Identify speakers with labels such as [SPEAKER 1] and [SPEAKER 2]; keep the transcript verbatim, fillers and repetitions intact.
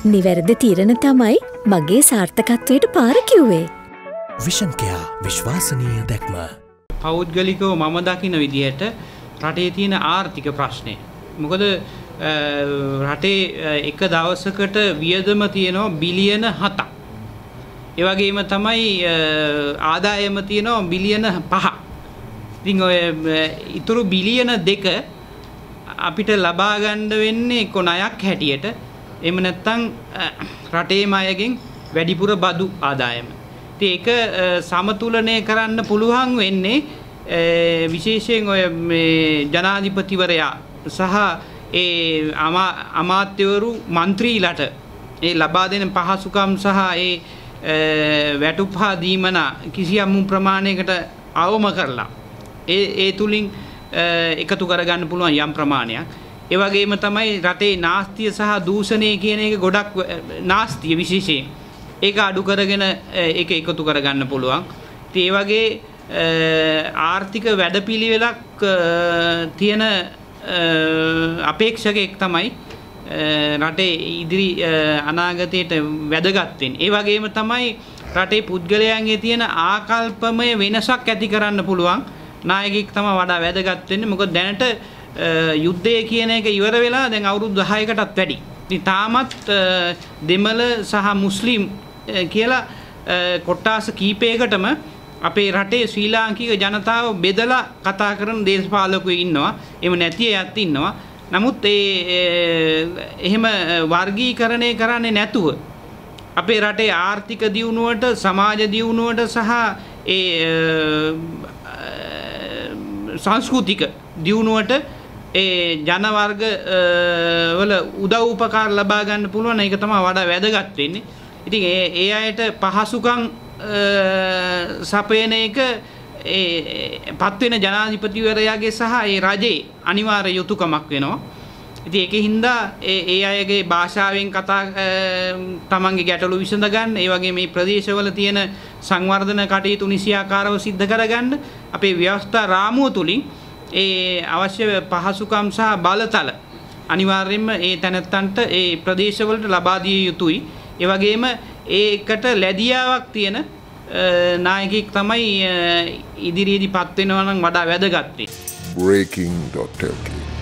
[SPEAKER 1] නිවැරදි තීරණ තමයි මගේ සාර්ථකත්වයට පාර කිව්වේ.
[SPEAKER 2] විෂන් කෙයා විශ්වාසනීය දැක්ම.
[SPEAKER 3] පෞද්ගලිකව මම දකින විදිහට රටේ තියෙන ආර්ථික ප්‍රශ්නේ. මොකද රටේ එක දවසකට වියදම තියෙනවා බිලියන හතක්. ඒ වගේම තමයි ආදායම තියෙනවා බිලියන පහක්. ඉතින් ඔය ඊතුරු බිලියන දෙක අපිට ලබා ගන්න වෙන්නේ එක්ක ණයක් හැටියට එහෙම නැත්නම් රටේම අයගෙන් වැඩිපුර බදු ආදායම. ඉතින් ඒක සමතුලනය කරන්න පුළුවන් වෙන්නේ විශේෂයෙන් ඔය මේ ජනාධිපතිවරයා සහ ඒ අමාත්‍යවරු മന്ത്രിලාට ඒ ලබා දෙන පහසුකම් සහ ඒ වැටුප්හා දීමනා කිසියම් ප්‍රමාණයකට අවම කරලා ඒ ඒ තුලින් එකතු කරගන්න පුළුවන් යම් ප්‍රමාණයක්. ඒ වගේම තමයි රටේ නාස්තිය සහ දූෂණය කියන එක ගොඩක් නාස්තිය විශේෂයෙන් ඒක අඩු කරගෙන ඒක එකතු කරගන්න පුළුවන්. ඉතින් ඒ වගේ ආර්ථික වැඩපිළිවෙලක් තියෙන අපේක්ෂකෙක් තමයි රටේ ඉදිරි අනාගතයට වැදගත් වෙන්නේ. ඒ වගේම තමයි රටේ පුද්ගලයන්ගේ තියෙන ආකල්පමය වෙනසක් ඇති කරන්න පුළුවන් නායකයෙක් තමයි වඩා වැදගත් වෙන්නේ. මොකද දැනට යුද්ධය කියන එක ඉවර වෙලා දැන් අවුරුදු දහයකටත් වැඩි. ඉතින් තාමත් දෙමළ සහ මුස්ලිම් කියලා කොට්ටාස කීපයකටම අපේ රටේ ශ්‍රී ලාංකික ජනතාව බෙදලා කතා කරන දේශපාලකයෝ ඉන්නවා. එහෙම නැති අයත් ඉන්නවා. නමුත් ඒ එහෙම වර්ගීකරණය කරන්නේ නැතුව අපේ රටේ ආර්ථික දියුණුවට, සමාජ දියුණුවට සහ ඒ සංස්කෘතික දියුණුවට ඒ ජන වර්ග වල උදව් උපකාර ලබා ගන්න පුළුවන්. ඒක තමයි වඩා වැදගත් වෙන්නේ. ඉතින් ඒ ඒ අයට පහසුකම් සපයන එක ඒ පත් වෙන ජනාධිපතිවරයාගේ සහ ඒ රජේ අනිවාර්ය යුතුයකමක් වෙනවා. ඉතින් ඒකේ හින්දා ඒ ඒ අයගේ භාෂාවෙන් කතා තමන්ගේ ගැටලු විසඳ ගන්න, ඒ වගේ මේ ප්‍රදේශවල තියෙන සංවර්ධන කටයුතු නිසියාකාරව සිද්ධ කරගන්න අපේ ව්‍යවස්ථා රාමුව තුලින් ඒ අවශ්‍ය පහසුකම් සහ බලතල අනිවාර්යයෙන්ම ඒ තැනැත්තන්ට ඒ ප්‍රදේශවලට ලබා දිය යුතුයි. ඒ වගේම ඒකට ලැබියාවක් තියෙන නායකයෙක් තමයි ඉදිරියේදී පත් වෙනවා නම් වඩා වැදගත් වෙන්නේ.
[SPEAKER 4] breaking dot l k